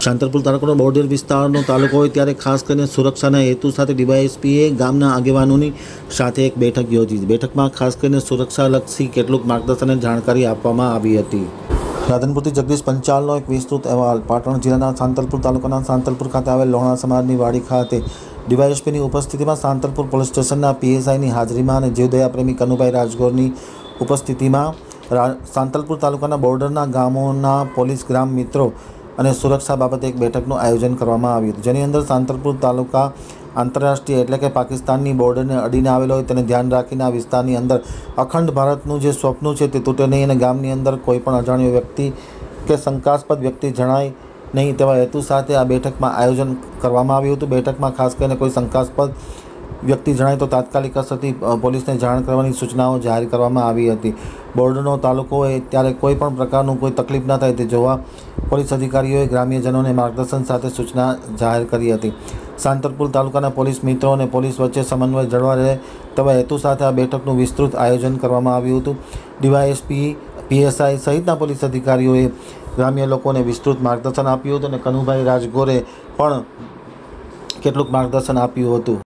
શાંતલપુર તાલુકાનો border વિસ્તારનો તાલુકો હોય ત્યારે ખાસ કરીને સુરક્ષાના હેતુ સાથે ડીવાયએસપીએ ગામના આગેવાનોની સાથે એક બેઠક યોજી. બેઠકમાં ખાસ કરીને સુરક્ષાલક્ષી કેટલુંક માર્ગદર્શન અને જાણકારી આપવામાં આવી હતી. રાધનપુરથી જગદીશ પંચાલનો એક વિસ્તૃત અહેવાલ. પાટણ જિલ્લાના શાંતલપુર તાલુકાના શાંતલપુર ખાતે આવેલ લોહાણા સમાજની વાડી ખાતે ડીવાયએસપીની ઉપસ્થિતિમાં શાંતલપુર પોલીસ સ્ટેશનના પીએસઆઈની હાજરીમાં અને જીવદયા પ્રેમી કનુભાઈ રાજગોરની ઉપસ્થિતિમાં શાંતલપુર તાલુકાના બોર્ડરના ગામોના પોલીસ ગ્રામ મિત્રો અને સુરક્ષા બાબતે એક બેઠકનું આયોજન કરવામાં આવ્યું હતું, જેની અંદર શાંતલપુર તાલુકા આંતરરાષ્ટ્રીય એટલે કે પાકિસ્તાનની બોર્ડરને અડીને આવેલો હોય તેને ધ્યાન રાખીને આ વિસ્તારની અંદર અખંડ ભારતનું જે સ્વપ્ન છે તે તૂટે નહીં અને ગામની અંદર કોઈ પણ અજાણ્યો વ્યક્તિ કે શંકાસ્પદ વ્યક્તિ જણાય નહીં તેવા હેતુ સાથે આ બેઠકમાં આયોજન કરવામાં આવ્યું હતું. બેઠકમાં ખાસ કરીને કોઈ શંકાસ્પદ વ્યક્તિ જણાય તો તાત્કાલિક અસરથી પોલીસને જાણ કરવાની સૂચનાઓ જાહેર કરવામાં આવી હતી. બોર્ડરનો તાલુકો હોય ત્યારે કોઈ પણ પ્રકારનું કોઈ તકલીફ ન થાય તે જોવા પોલીસ અધિકારીઓએ ગ્રામ્યજનોને માર્ગદર્શન સાથે સૂચના જાહેર કરી હતી. શાંતલપુર તાલુકાના પોલીસ મિત્રો અને પોલીસ વચ્ચે સમન્વય જળવાઈ રહે તેવા હેતુ સાથે આ બેઠકનું વિસ્તૃત આયોજન કરવામાં આવ્યું હતું. ડીવાયએસપી, પીએસઆઈ સહિતના પોલીસ અધિકારીઓએ ગ્રામ્ય લોકોને વિસ્તૃત માર્ગદર્શન આપ્યું હતું અને કનુભાઈ રાજગોરે પણ કેટલુંક માર્ગદર્શન આપ્યું હતું.